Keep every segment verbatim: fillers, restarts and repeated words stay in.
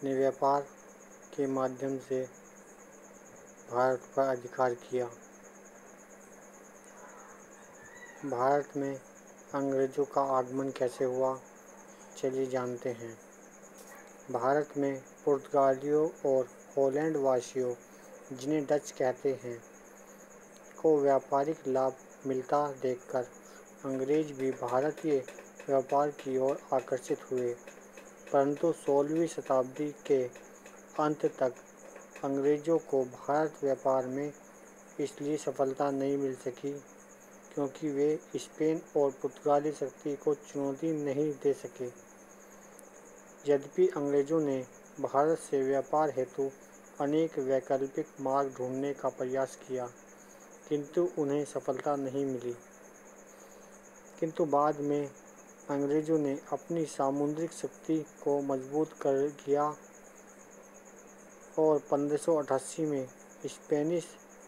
ने व्यापार के माध्यम से भारत पर अधिकार किया। भारत में अंग्रेजों का आगमन कैसे हुआ, चलिए जानते हैं। भारत में पुर्तगालियों और हॉलैंड वासियों, जिन्हें डच कहते हैं, को व्यापारिक लाभ मिलता देखकर अंग्रेज भी भारतीय व्यापार की ओर आकर्षित हुए, परंतु सोलहवीं शताब्दी के अंत तक अंग्रेजों को भारत व्यापार में इसलिए सफलता नहीं मिल सकी क्योंकि वे स्पेन और पुर्तगाली शक्ति को चुनौती नहीं दे सके। यद्यपि अंग्रेजों ने भारत से व्यापार हेतु अनेक वैकल्पिक मार्ग ढूंढने का प्रयास किया, किंतु उन्हें सफलता नहीं मिली। किंतु बाद में अंग्रेजों ने अपनी सामुद्रिक शक्ति को मजबूत कर किया और पंद्रह सौ अठासी में स्पेनिश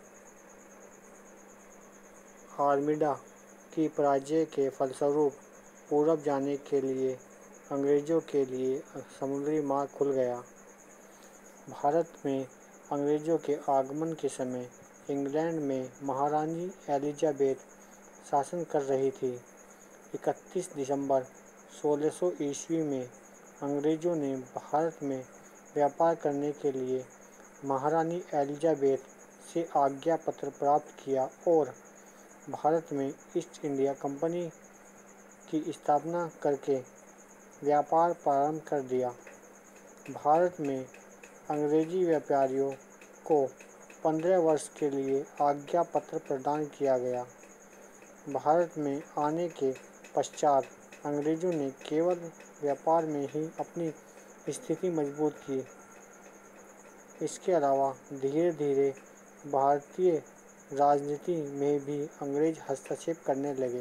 आर्मीडा की पराजय के फलस्वरूप पूरब जाने के लिए अंग्रेजों के लिए समुद्री मार्ग खुल गया। भारत में अंग्रेजों के आगमन के समय इंग्लैंड में महारानी एलिजाबेथ शासन कर रही थी। इकतीस दिसंबर सोलह सौ ईस्वी में अंग्रेजों ने भारत में व्यापार करने के लिए महारानी एलिजाबेथ से आज्ञा पत्र प्राप्त किया और भारत में ईस्ट इंडिया कंपनी की स्थापना करके व्यापार प्रारंभ कर दिया। भारत में अंग्रेजी व्यापारियों को पंद्रह वर्ष के लिए आज्ञा पत्र प्रदान किया गया। भारत में आने के पश्चात अंग्रेजों ने केवल व्यापार में ही अपनी स्थिति मजबूत की। इसके अलावा धीरे धीरे भारतीय राजनीति में भी अंग्रेज हस्तक्षेप करने लगे।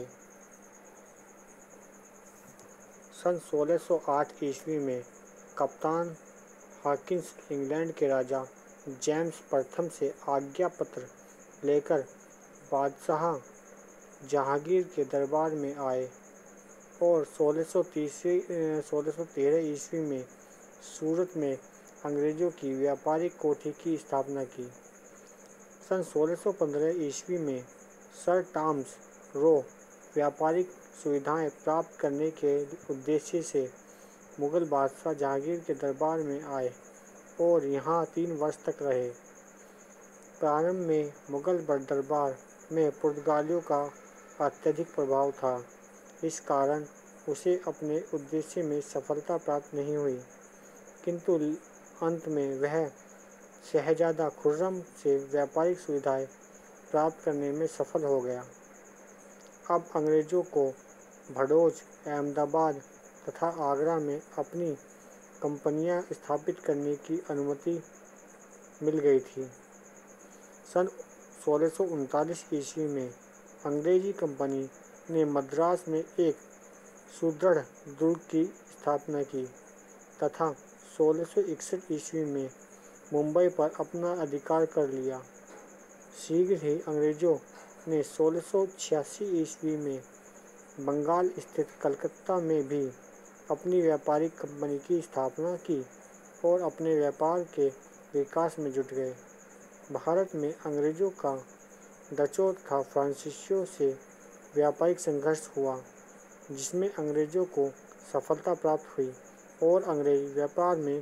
सन सोलह सौ आठ ईस्वी में कप्तान हॉकिंस इंग्लैंड के राजा जेम्स प्रथम से आज्ञा पत्र लेकर बादशाह जहांगीर के दरबार में आए और सोलह सौ तेरह ईस्वी में सूरत में अंग्रेजों की व्यापारिक कोठी की स्थापना की। सन सोलह सौ पंद्रह ईस्वी में सर टॉमस रो व्यापारिक सुविधाएं प्राप्त करने के उद्देश्य से मुगल बादशाह जहांगीर के दरबार में आए और यहाँ तीन वर्ष तक रहे। प्रारंभ में मुगल दरबार में पुर्तगालियों का अत्यधिक प्रभाव था, इस कारण उसे अपने उद्देश्य में सफलता प्राप्त नहीं हुई, किंतु अंत में वह शहजादा खुर्रम से व्यापारिक सुविधाएं प्राप्त करने में सफल हो गया। अब अंग्रेजों को भड़ोच, अहमदाबाद तथा आगरा में अपनी कंपनियां स्थापित करने की अनुमति मिल गई थी। सन सोलह सौ उनतालीस ईस्वी में अंग्रेजी कंपनी ने मद्रास में एक सुदृढ़ दुर्ग की स्थापना की तथा सोलह सौ इकसठ ईस्वी में मुंबई पर अपना अधिकार कर लिया। शीघ्र ही अंग्रेजों ने सोलह सौ छियासी ईस्वी में बंगाल स्थित कलकत्ता में भी अपनी व्यापारिक कंपनी की स्थापना की और अपने व्यापार के विकास में जुट गए। भारत में अंग्रेजों का डचों तथा फ्रांसीसियों से व्यापारिक संघर्ष हुआ, जिसमें अंग्रेजों को सफलता प्राप्त हुई और अंग्रेज व्यापार में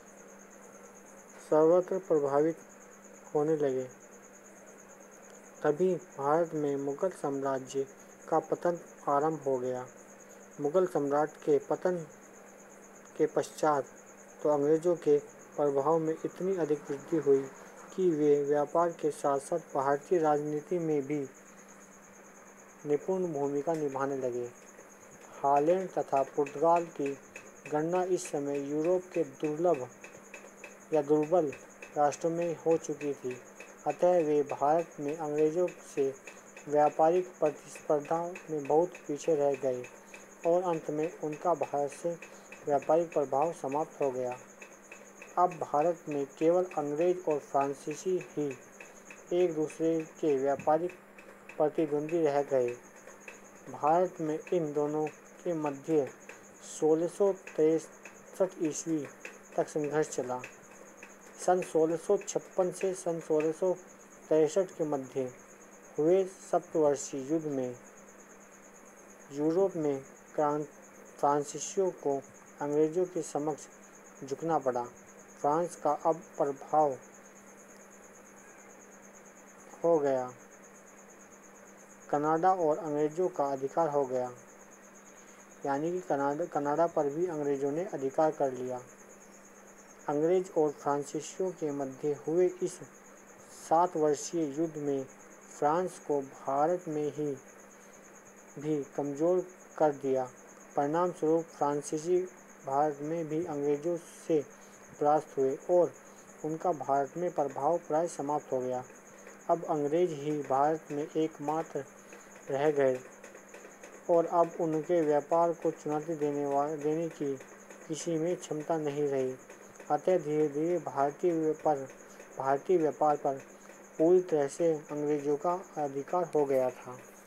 सर्वत्र प्रभावित होने लगे। तभी भारत में मुगल साम्राज्य का पतन आरंभ हो गया। मुगल सम्राट के पतन के पश्चात तो अंग्रेजों के प्रभाव में इतनी अधिक वृद्धि हुई कि वे व्यापार के साथ साथ भारतीय राजनीति में भी निपुण भूमिका निभाने लगे। हॉलैंड तथा पुर्तगाल की गणना इस समय यूरोप के दुर्लभ या दुर्बल राष्ट्रों में हो चुकी थी, अतः वे भारत में अंग्रेजों से व्यापारिक प्रतिस्पर्धा में बहुत पीछे रह गए और अंत में उनका भारत से व्यापारिक प्रभाव समाप्त हो गया। अब भारत में केवल अंग्रेज और फ्रांसीसी ही एक दूसरे के व्यापारिक प्रतिद्वंदी रह गए। भारत में इन दोनों के मध्य सोलह सौ तिरसठ ईस्वी तक संघर्ष चला। सन सोलह सौ छप्पन से सन सोलह सौ तिरसठ के मध्य हुए सप्तवर्षीय युद्ध में यूरोप में फ्रांसीसियों को अंग्रेजों के समक्ष झुकना पड़ा। फ्रांस का अब प्रभाव हो गया, कनाडा और अंग्रेजों का अधिकार हो गया, यानी कि कनाडा कनाडा पर भी अंग्रेजों ने अधिकार कर लिया। अंग्रेज और फ्रांसीसियों के मध्य हुए इस सात वर्षीय युद्ध में फ्रांस को भारत में ही भी कमज़ोर कर दिया। परिणाम स्वरूप फ्रांसीसी भारत में भी अंग्रेजों से परास्त हुए और उनका भारत में प्रभाव प्राय समाप्त हो गया। अब अंग्रेज ही भारत में एकमात्र रह गए और अब उनके व्यापार को चुनौती देने वाले देने की किसी में क्षमता नहीं रही। अतः धीरे धीरे भारतीय पर भारतीय व्यापार पर पूरी तरह से अंग्रेजों का अधिकार हो गया था।